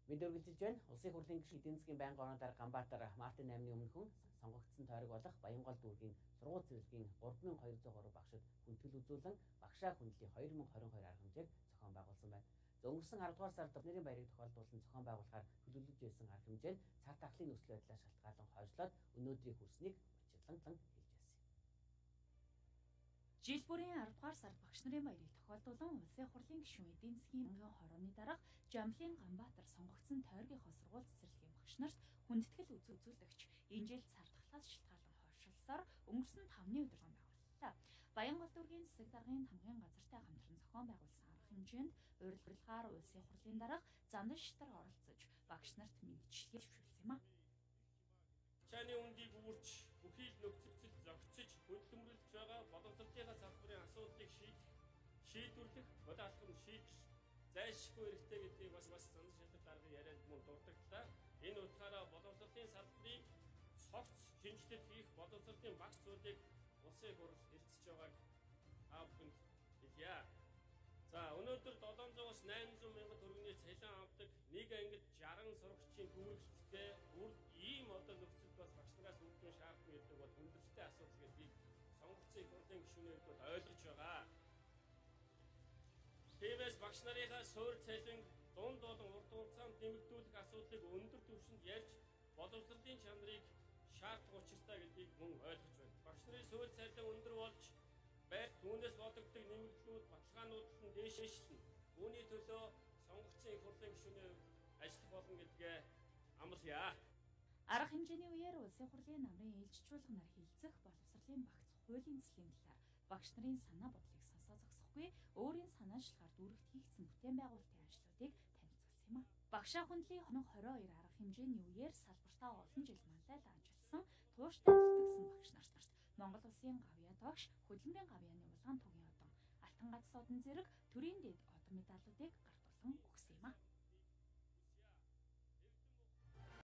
Мэдээлж байна. Улсын хурлын гишүүн эдийн засгийн байнгын орон дарга Ганбаатар Мартин 8-ны өмнө хүн сонгогдсон тойрог болох Баянгол дүүргийн сургууль цэвэрлэгийн 3203 багшид хүндэтгэл үзүүлэн багшаа хүндлэлийн 2022 арга хэмжээг зохион байгуулсан байна. Өнгөрсөн 10 дугаар сард Биднэрийн баярыг тохиолдуулсан зохион байгуулахаар төлөвлөж байсан арга хэмжээ нь цар тахлын нөхцөл байдлаас шалтгаалan хойшлоод өнөөдрийн хүрснийг учирлан хэлж байсан. Жил бүрийн 10 дугаар сард багш нарын баярыг тохиолдуулан улсын хурлын гишүүн эдийн засгийн банкны хорооны дарга Жамлын Ганбаатар сонгогдсон тойргийнхоо сургууль цэцэрлэгийн багш нарт хүндэтгэл үзүүлэгч энэ жил цар тахлаас шалтгаалan хойшлсоор өнгөрсөн 5-ны өдөр байгууллаа. Баянгол дүүргийн засаг даргын хамгийн газартай хамтран зохион байгуулсан арга хэмжээнд урилгаар улсын хурлын дарга Зандан Шитар оролцож багш нарт мэдчилгээ зөвшөөрсөн юм а. Чаны үндийг үүрч бүхий л нөхцөлд зохицож хөдөлмөрлөж байгаа боловсролынхаа салбарын асуудлыг шийдвэрлэх удаалгын шийдэл зайлшгүй хэрэгтэй гэдгийг бас Зандан Шитар даргын ярианд мөн дурдагдлаа. Энэ утгаараа боловсролын салбарыг цогц шинжилэл хийх боловсролын багш зургийг улсын хурл хэлцэж байгааг та бүхэнд хэлье. За өнөөдөр 700-аас 800 мянган төгрөгийн цалин авдаг нэг ангид 60 сурагчийн төвлөрөлттэй ийм одоо нөхцөл бас багш нараас үүдэн шаардсан гэдэг бол хүндрэлтэй асуудал гэдгийг сонгогдсон их хурлын гишүүнээр бол ойлгож байгаа. Тиймээс багш нарынхаа суурь цалин дунд болон урт хугацаанд нэмэгдүүлэх асуудлыг өндөр түвшинд ярьж боловсролын чанарыг шаардах учиртай гэдгийг мөн ойлгож байна. Багш нарын суурь цалин өндөр болж түүнээс бодогддог нэмэгдлүүд баталгаанууд нь дээшлэн үүний төлөө сонгогдсон их хурлын гишүүнээр ажиллах болно гэдгээ амлая. Арга хэмжээний үеэр улсын хурлын намрын ээлжичүүлэх нар хилцэх боловсролын багц хуулийн цэслийн талаар багш нарын санаа бодлыг сонсоо зогсохгүй өөрийн санаачлахаар дүүрэгт хийгдсэн бүтээн байгуулалтын ажлуудыг танилцуулсан юм а. Багшаа хүндлийн 2022 арга хэмжээний үеэр салбартаа олон жил манлайлан ажилласан тууштай зүтгэсэн багш нарт Монгол улсын гавьяа тогш, хөдөлмөрийн гавьяаны улаан тугийн одон, алтан гац содон зэрэг төрийн дэд одон медалуудыг